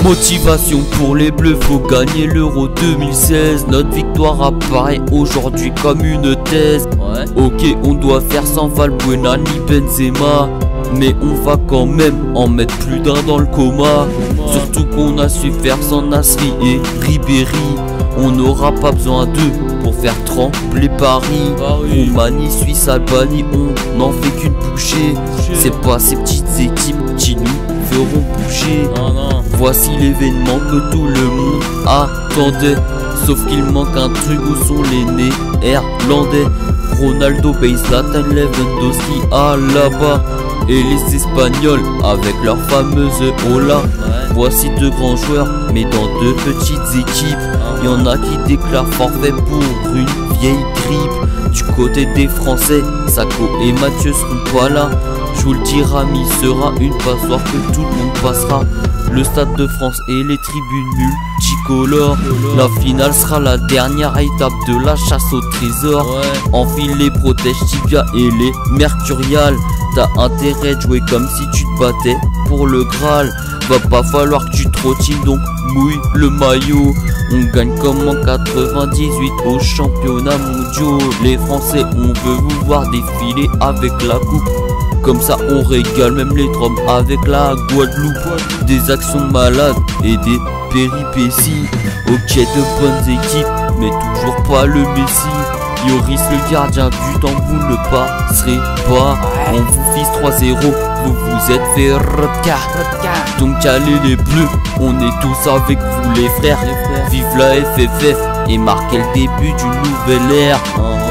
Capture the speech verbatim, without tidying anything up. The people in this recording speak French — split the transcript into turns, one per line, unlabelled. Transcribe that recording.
Motivation pour les bleus, faut gagner l'Euro deux mille seize. Notre victoire apparaît aujourd'hui comme une thèse. Ouais. Ok, on doit faire sans Valbuena ni Benzema, mais on va quand même en mettre plus d'un dans le coma. Surtout qu'on a su faire sans Nasri et Ribéry. On n'aura pas besoin d'eux pour faire trembler Paris. Roumanie, Suisse, Albanie, on n'en fait qu'une bouchée. C'est pas ces petites équipes qui nous feront bouger. Voici l'événement que tout le monde attendait, sauf qu'il manque un truc où sont les Néerlandais. Ronaldo, Bale, Zlatan, Lewandowski à là-bas, et les Espagnols avec leur fameuse Ola. Voici deux grands joueurs mais dans deux petites équipes. Y'en a qui déclarent forfait pour une vieille grippe. Du côté des Français, Sako et Mathieu seront pas là. Je vous le dis, Rami sera une passoire que tout le monde passera. Le Stade de France et les tribunes multicolores. La finale sera la dernière étape de la chasse au trésor. Ouais. Enfile les protèges tibia et les mercuriales. T'as intérêt de jouer comme si tu te battais pour le Graal. Va pas falloir que tu trottines, donc mouille le maillot. On gagne comme en quatre-vingt-dix-huit aux championnats mondiaux. Les Français, on veut vous voir défiler avec la coupe. Comme ça on régale même les drômes avec la Guadeloupe. Des actions malades et des péripéties. Ok, de bonnes équipes, mais toujours pas le Messi. Yoris le gardien du temps, vous ne passerez pas. On vous fise trois zéro, vous vous êtes fait rodka. Donc allez les bleus, on est tous avec vous les frères. Vive la F F F et marquez le début d'une nouvelle ère.